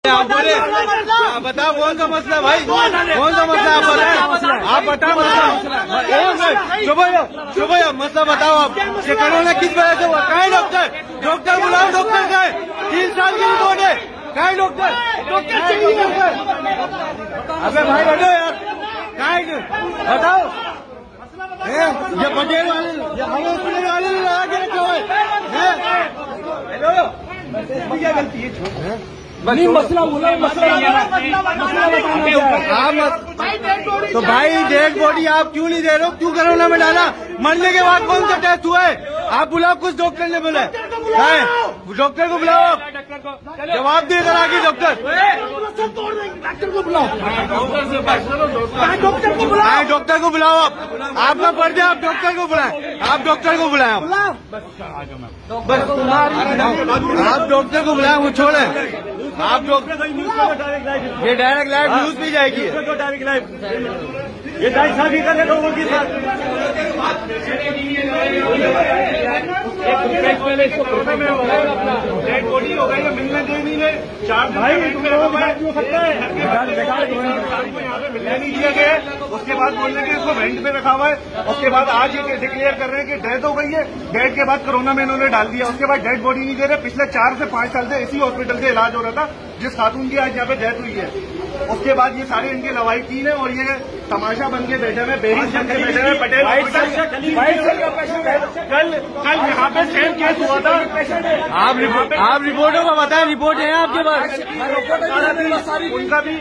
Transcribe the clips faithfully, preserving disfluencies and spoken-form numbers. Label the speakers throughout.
Speaker 1: आप बोले आप बताओ कौन सा मसला भाई, कौन सा मसला आप बताएं, आप बताओ मसला। सुबह सुबह मसला बताओ आप, ये कोरोना किस वजह से हुआ? कहाँ है डॉक्टर? डॉक्टर बुलाओ, डॉक्टर का है, तीन साल की रिपोर्ट है, कहाँ है डॉक्टर? डॉक्टर चाहिए। अबे भाई बैठो यार, कहाँ है बताओ? ये पटेल वाले, ये हमें हॉस्पिटल वाले ने लगा के रखा हुआ है। हेलो, क्या गलती है? नहीं मसला बोला, मसला आप तो भाई डेड बॉडी आप क्यों नहीं दे रहे हो? क्यों कोरोना में डाला? मरने के बाद कौन सा टेस्ट हुआ है? आप बुलाओ, कुछ डॉक्टर ने बोला है, डॉक्टर को बुलाओ, जवाब दे कर आगे डॉक्टर डॉक्टर को बुलाओ, डॉक्टर को बुलाओ, डॉक्टर को बुलाओ। आप आपका पड़ जाए, आप डॉक्टर को बुलाएं, आप डॉक्टर को बुलाएं, बस आप डॉक्टर को बुलाएं, वो छोड़े आप डॉक्टर। ये डायरेक्ट लाइव न्यूज भी जाएगी, डायरेक्ट लाइव ये ढाई शादी करने लोगों की साथ डेड बॉडी हो गई, मिलने दे नहीं रहे चार भाई हो सकता है, यहाँ पे मिलने नहीं दिया गया। उसके बाद बोल रहे हैं कि इसको वेंट पे रखा हुआ है। उसके बाद आज ये डिक्लेयर कर रहे हैं कि डेथ हो गई है। डेथ के बाद कोरोना में इन्होंने डाल दिया। उसके बाद डेड बॉडी नहीं दे रहे। पिछले चार से पांच साल से इसी हॉस्पिटल से इलाज हो रहा था जिस खातून की आज यहाँ पे डेथ हुई है। उसके बाद ये सारे इनके लवाइकीन है और ये तमाशा बन के बैठे हुए, बेरिंग बन के बैठे हुए। पटेल कल कल यहाँ पे सेम केस हुआ था। आप रिपोर्ट आप रिपोर्टों का बताएं, रिपोर्ट है आपके पास? उनका भी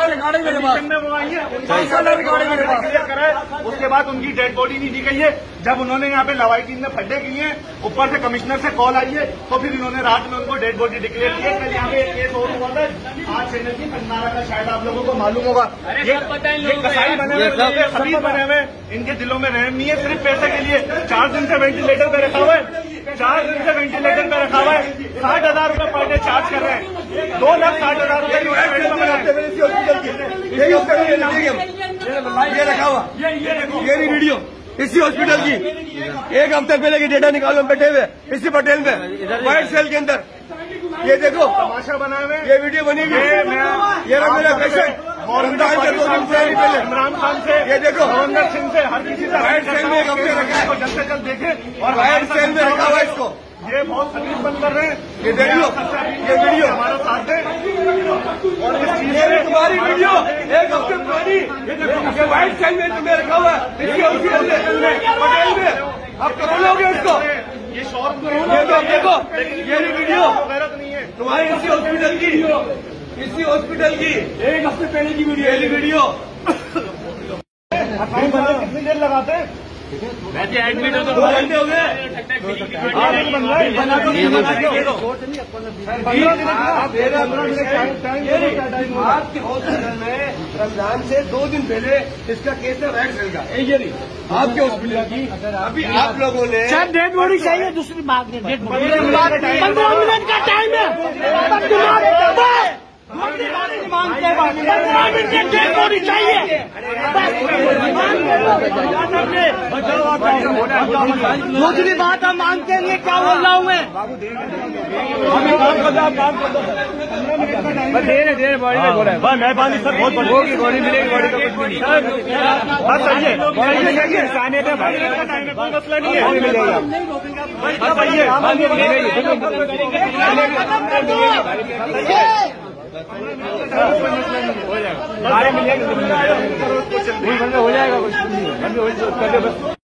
Speaker 1: कराए। उसके बाद उनकी डेड बॉडी नहीं दी गई है। जब उन्होंने यहाँ पे लवाइकीन ने फड्डे किए हैं, ऊपर से कमिश्नर से कॉल आई है, तो फिर इन्होंने रात में उनको डेड बॉडी डिक्लेयर किया। कल यहाँ पे एक केस और हुआ था आज चैनल की कंगनारा का, शायद आप लोगों को मालूम होगा। ये कसाई बने हुए, खबीज बने हुए, इनके दिलों में रहम नहीं है। सिर्फ पैसे के लिए चार दिन से वेंटिलेटर पे रखा हुआ है, चार दिन से वेंटिलेटर पे रखा हुआ है। साठ हजार रूपये पर डे चार्ज कर रहे हैं, दो लाख साठ हजार रूपये ये रखा हुआ। ये नहीं वीडियो इसी हॉस्पिटल की, एक हफ्ते पहले की डेटा निकालो, बैठे हुए इसी पटेल में व्हाइट सेल के अंदर। ये देखो तमाशा बनाए हुए, ये वीडियो बनी हुई है। ये रहा मेरा पेशेंट रमजान के दो दिन से पहले, इमरान खान से, ये देखो हरविंदर सिंह से, हर किसी से व्हाइट सेल में एक हफ्ते रखा है, जल्द से जल्द देखे। और व्हाइट सेल में रखा हुआ इसको, ये बहुत तकलीफ बंद कर रहे हैं। ये देख लो, ये वीडियो हमारा साथ दे और इस चीज में तुम्हारी वीडियो एक हफ्ते पुरानी, ये व्हाइट सेल में तुम्हें रखा हुआ है इसी हॉस्पिटल में पटेल में। आप करो लोगे इसको, ये शॉर्ट ये तो देखो, ये वीडियो नहीं है तुम्हारी इसी हॉस्पिटल की, इसी हॉस्पिटल की एक हफ्ते पहले की वीडियो, ये वीडियो। कितनी देर लगाते हैं? वैसे एडमिट हो तो दो घंटे हो गए। आपके हॉस्पिटल में रमजान से दो दिन पहले इसका केस है व्हाइट सेल का, ये नहीं आपके हॉस्पिटल की। अभी आप लोगों ने
Speaker 2: सर डेड बॉडी चाहिए, दूसरी बात नहीं, डेड बॉडी पंद्रह मिनट का टाइम है, डेड बॉडी चाहिए। दूसरी बात हम मानते नहीं, क्या बोल रहा हूँ मैं? बस मेहरबानी सर, बहुत बड़ी बॉडी मिलेगी, बॉडी का कुछ नहीं। बस सही है, कोई मसला नहीं है, मिलेगा। बस सही है, हो जाएगा, हो जाएगा कुछ